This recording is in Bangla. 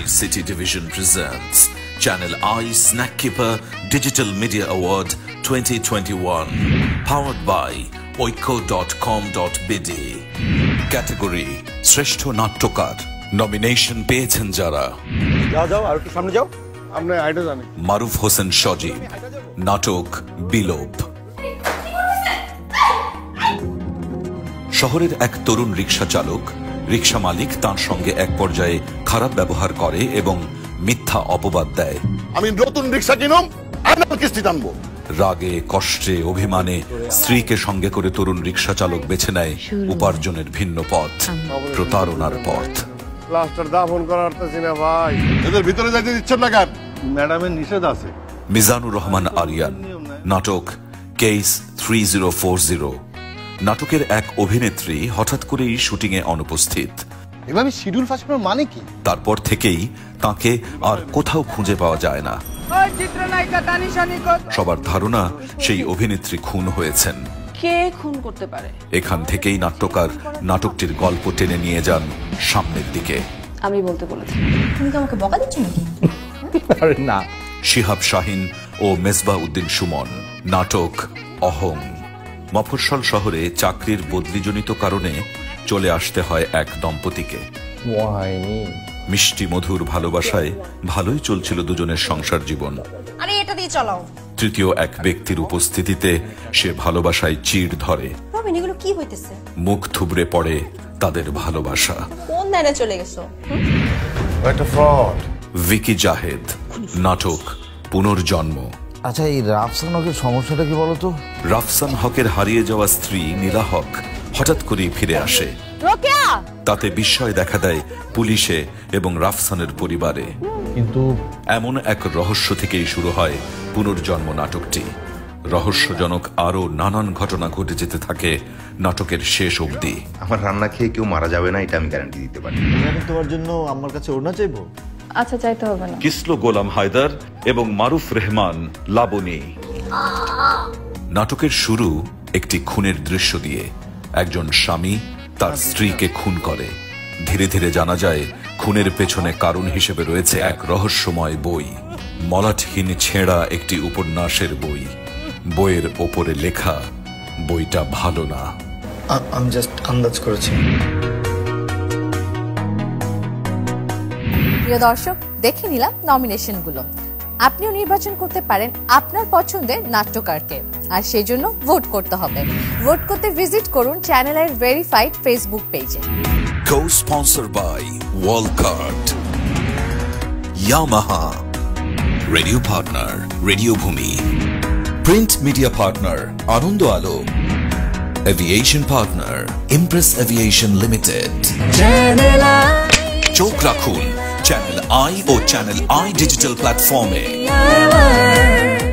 City Division presents Channel I Snack Keeper Digital Media Award 2021, powered by Oikko.com.bd. Category Shreshto Nattokar. Nomination পেয়েছেন যারা যাও আর একটু সামনে যাও আপনি আইডা জানেন মারুফ হোসেন সজীব, নাটক বিলোপ। শহরের এক তরুণ রিকশা চালক, রিকশা মালিক তার সঙ্গে এক পর্যায়ে খারাপ ব্যবহার করে এবং মিথ্যা অপবাদ দেয়। আমি নতুন রিকশা কিনুম, আপনার কিস্তি টানবো। রাগে কষ্টে অভিমানে স্ত্রীকে সঙ্গে করে তরুণ রিকশা চালক বেছে নেয় উপার্জনের ভিন্ন পথ, প্রতারণার পথ। প্লাস্টার দাফন করার তো না ভাই, এদের ভিতরে যাইতে দিচ্ছেন না কেন? ম্যাডামের নিষেধ আছে। মিজানুর রহমান আরিয়ান, নাটক কেস 3040। নাটকের এক অভিনেত্রী হঠাৎ করেই শুটিংয়ে অনুপস্থিত। এভাবে শিডিউল ফাঁস করার মানে কি? তারপর থেকেই তাকে আর কোথাও খুঁজে পাওয়া যায় না। সবার ধারণা সেই অভিনেত্রী খুন হয়েছেন। কে খুন করতে পারে? এখান থেকেই নাট্যকার নাটকটির গল্প টেনে নিয়ে যান সামনের দিকে। আমি বলতে বলেছি। তুমি কি আমাকে বকা দিচ্ছ নাকি? আরে না। শিহাব শাহিন ও মেজবা উদ্দিন সুমন, নাটক অহং। মফস্বল শহরে চাকরির বদলিজনিত কারণে চলে আসতে হয় এক দম্পতিকে। মিষ্টি মধুর ভালোবাসায় ভালোই চলছিল দুজনের সংসার জীবন। আরে এটা দিয়ে চালাও। তৃতীয় এক ব্যক্তির উপস্থিতিতে সে ভালোবাসায় চিড় ধরে। রবিন, এগুলো কি হইতেছে? মুখ থুবড়ে পড়ে তাদের ভালোবাসা। কোন লাইনে চলে গেছো? এটা ফ্রড। ভিকি জাহেদ, নাটক পুনর্জন্ম। আচ্ছা, এই রাফসান হকের সমস্যাটা কি বলতো? রাফসান হকের হারিয়ে যাওয়া স্ত্রী নীলা হক হঠাৎ করেই ফিরে আসে। তাতে বিস্ময় দেখা দেয় পুলিশে এবং রাফসানের পরিবারে। কিন্তু এমন এক রহস্য থেকেই শুরু হয় পুনর্জন্ম নাটকটি। রহস্যজনক আরো নানান ঘটনা ঘটে যেতে থাকে নাটকের শেষ অবধি। আমার রান্না খেয়ে কেউ মারা যাবে না, এটা আমি গ্যারান্টি দিতে পারি। তোমার জন্য আমার কাছে ওড়না চাইবো? আচ্ছা, চাইতে হবে না। কিসলো গোলাম হায়দার এবং মারুফ রহমান লাবণী। নাটকের শুরু একটি খুনের দৃশ্য দিয়ে। একজন স্বামী তার স্ত্রীকে খুন করে। ধীরে ধীরে জানা যায় খুনের পেছনে কারণ হিসেবে রয়েছে এক রহস্যময় বই, মলাটহীন ছেঁড়া একটি উপন্যাসের বই। বইয়ের ওপরে লেখা, বইটা ভালো না। আমি জাস্ট আন্দাজ করেছি। প্রিয় দর্শক, দেখে নিলাম নমিনেশনগুলো। আপনিও নির্বাচন করতে পারেন আপনার পছন্দের নাট্যকারকে, আর সেই জন্য ভোট করতে হবে। ভোট করতে ভিজিট করুন চ্যানেলের ভেরিফাইড ফেসবুক পেজে। Co-sponsored by Walcart, Yamaha, Radio Partner, Radio Bhumi, Print Media Partner, Anando Alo, Aviation Partner, Impress Aviation Limited. চোখ রাখুন চ্যানেল আই ও চ্যানেল আই ডিজিটাল প্ল্যাটফর্মে।